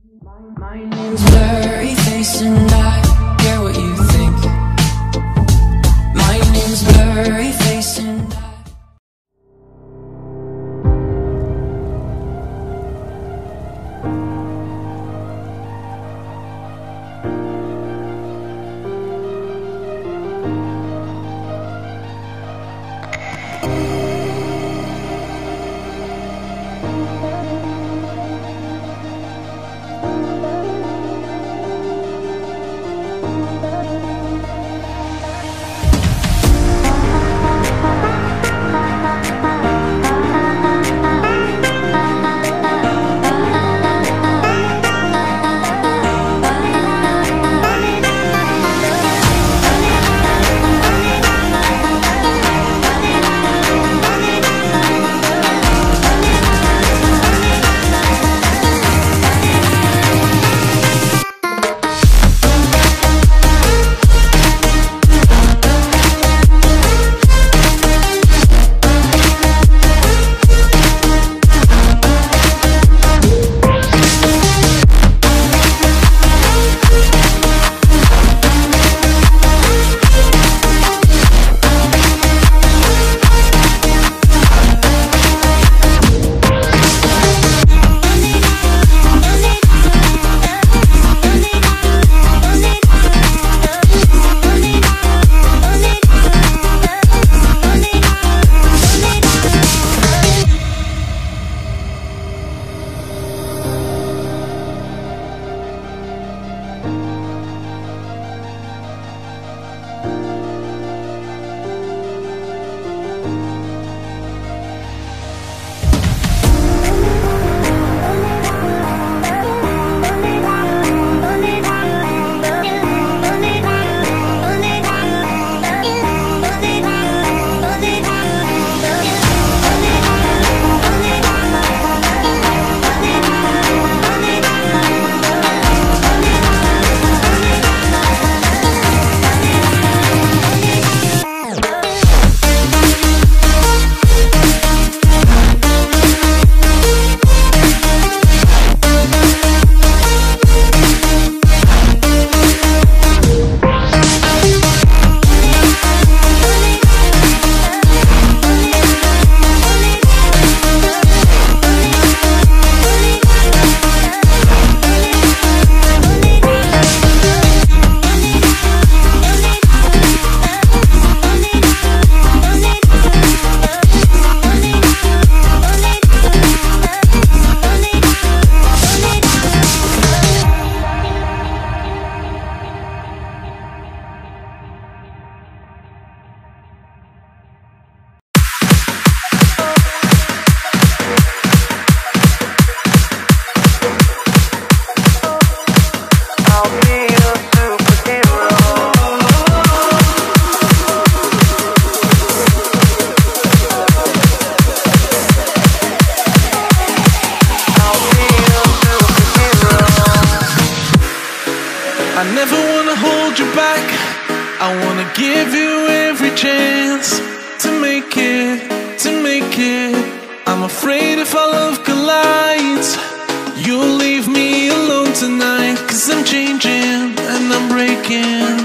My name's Blurry Face and I care what you think. My name's Blurry Face and I. I never wanna hold you back. I wanna give you every chance to make it, to make it. I'm afraid if our love collides, you'll leave me alone tonight. 'Cause I'm changing and I'm breaking.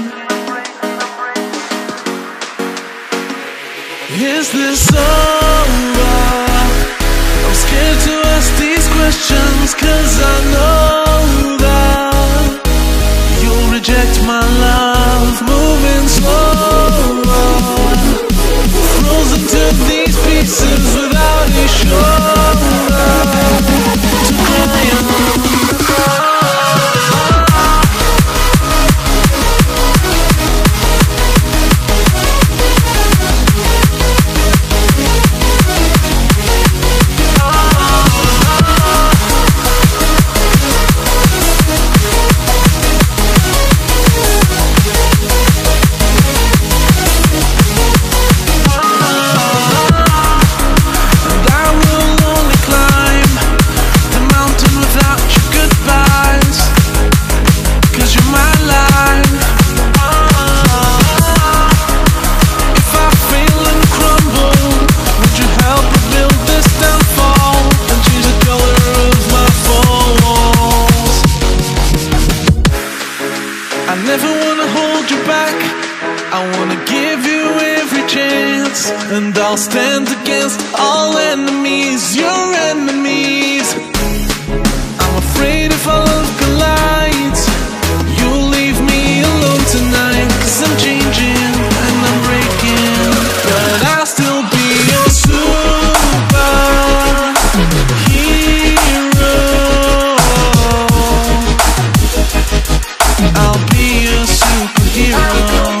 Is this over? I'm scared to ask these questions, 'cause I know that you'll reject my love. Moving slower, frozen to these pieces without a shoulder to cry on. never wanna hold you back. I wanna give you every chance, and I'll stand against all enemies, your enemies. I'm afraid if our love collides, you'll leave me alone tonight. 'Cause I'm changing and I'm breaking, but I'll still be your superhero. I'll be your superhero.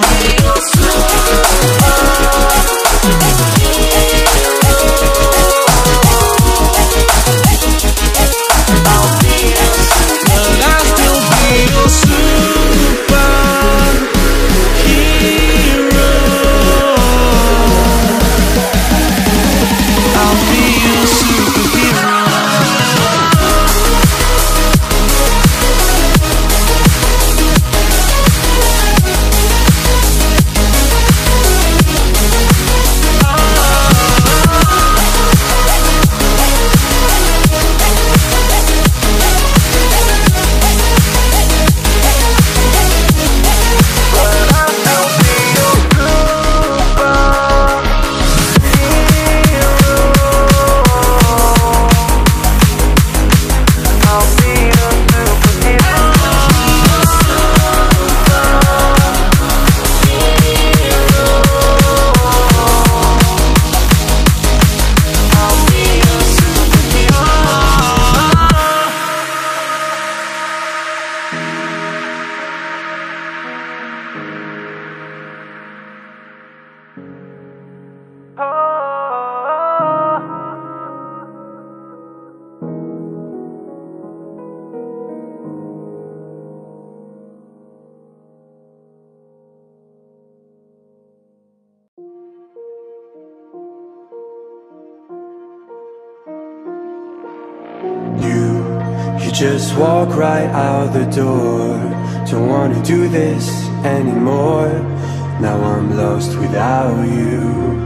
You just walk right out the door. Don't wanna do this anymore. Now I'm lost without you.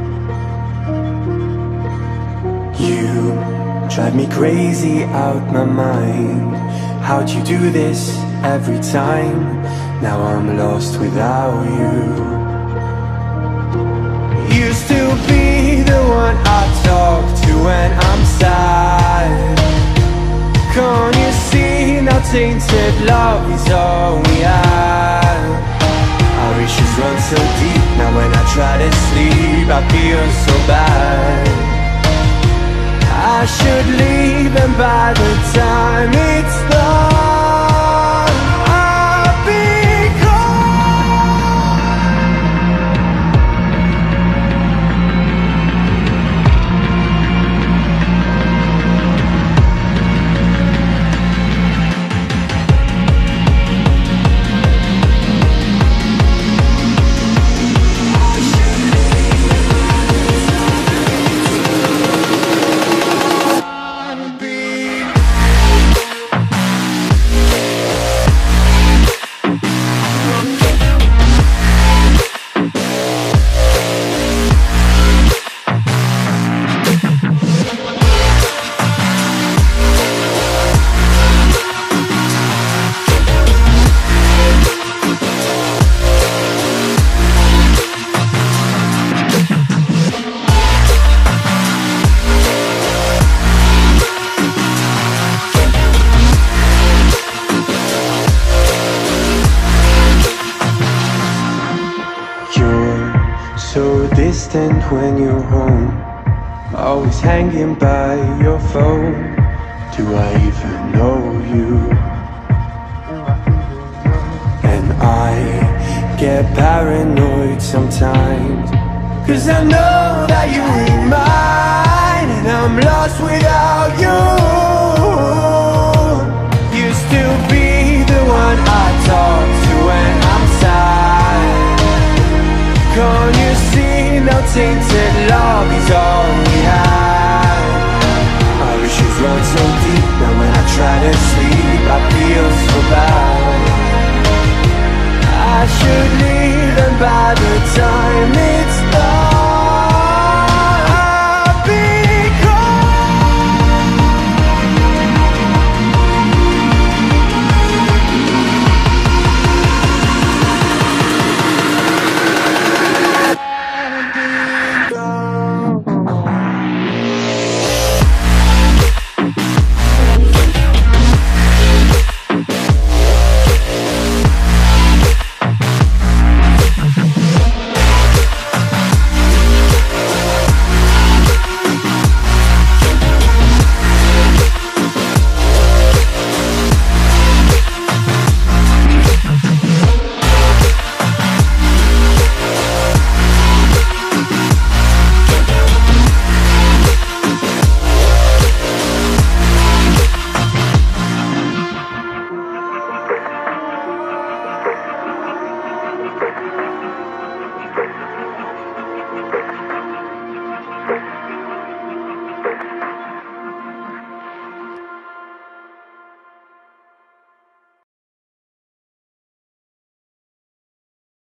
You drive me crazy out my mind. How'd you do this every time? Now I'm lost without you. Used to be the one I talk to when I'm sad. Can't you see now tainted love is all we have? Our issues run so deep, now when I try to sleep I feel so bad. I should leave and by the time it's done I'll be distant when you're home, always hanging by your phone. Do I even know you? And I get paranoid sometimes, 'cause I know that you ain't mine, and I'm lost without you.